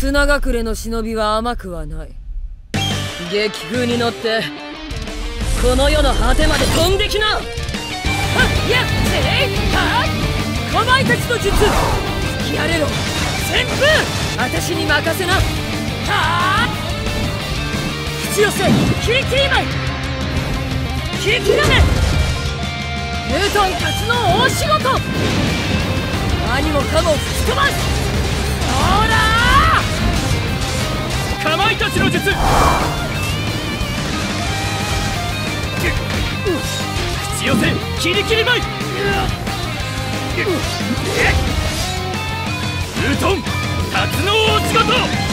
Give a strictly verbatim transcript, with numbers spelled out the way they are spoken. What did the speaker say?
砂隠れの忍びは甘くはない。激風に乗ってこの世の果てまで飛んできな。はっやっせいはっ、かまいたちの術吹き荒れろ旋風、私に任せな。はあ、口寄せキリキリ舞い、キリキラメ、ニュートンたちの大仕事、何もかも吹き飛ばす。ほらー、 かまいたちの術口寄せキリキリ舞い、ニュートンタツの大仕事。